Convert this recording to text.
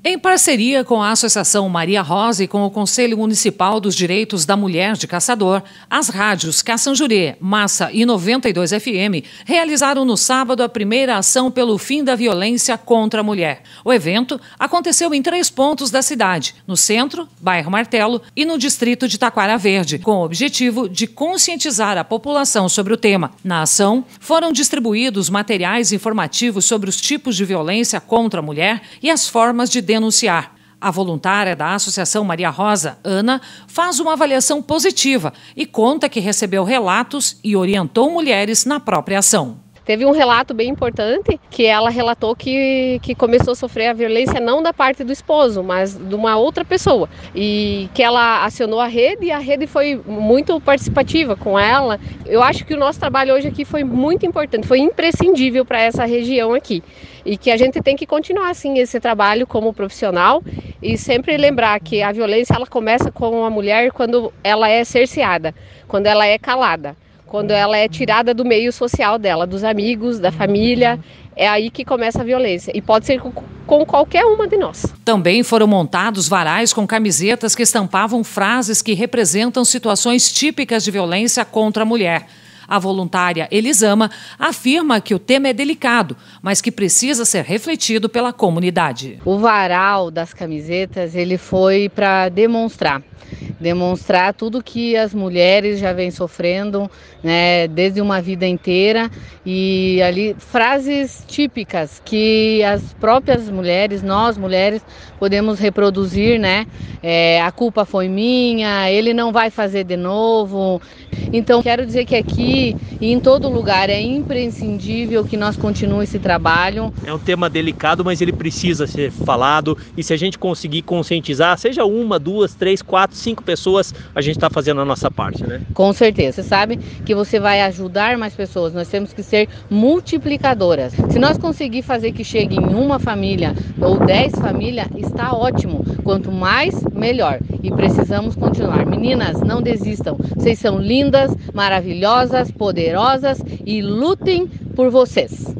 Em parceria com a Associação Maria Rosa e com o Conselho Municipal dos Direitos da Mulher de Caçador, as rádios Caçanjurê, Massa e 92 FM realizaram no sábado a primeira ação pelo fim da violência contra a mulher. O evento aconteceu em 3 pontos da cidade, no centro, bairro Martelo e no distrito de Taquara Verde, com o objetivo de conscientizar a população sobre o tema. Na ação, foram distribuídos materiais informativos sobre os tipos de violência contra a mulher e as formas de denunciar. A voluntária da Associação Maria Rosa, Ana, faz uma avaliação positiva e conta que recebeu relatos e orientou mulheres na própria ação. Teve um relato bem importante que ela relatou que começou a sofrer a violência não da parte do esposo, mas de uma outra pessoa. E que ela acionou a rede e a rede foi muito participativa com ela. Eu acho que o nosso trabalho hoje aqui foi muito importante, foi imprescindível para essa região aqui. E que a gente tem que continuar assim esse trabalho como profissional e sempre lembrar que a violência ela começa com a mulher quando ela é cerceada, quando ela é calada. Quando ela é tirada do meio social dela, dos amigos, da família, é aí que começa a violência. E pode ser com qualquer uma de nós. Também foram montados varais com camisetas que estampavam frases que representam situações típicas de violência contra a mulher. A voluntária Elisama afirma que o tema é delicado, mas que precisa ser refletido pela comunidade. O varal das camisetas ele foi para demonstrar tudo que as mulheres já vêm sofrendo, né, desde uma vida inteira, e ali frases típicas que as próprias mulheres, nós mulheres, podemos reproduzir, né? A culpa foi minha, ele não vai fazer de novo. Então, quero dizer que aqui e em todo lugar é imprescindível que nós continuemos esse trabalho. É um tema delicado, mas ele precisa ser falado, e se a gente conseguir conscientizar, seja 1, 2, 3, 4, 5 pessoas, a gente está fazendo a nossa parte, né? Com certeza. Você sabe que você vai ajudar mais pessoas, nós temos que ser multiplicadoras. Se nós conseguir fazer que chegue em uma família ou 10 famílias, está ótimo. Quanto mais, melhor. E precisamos continuar. Meninas, não desistam. Vocês são lindas, maravilhosas, poderosas e lutem por vocês.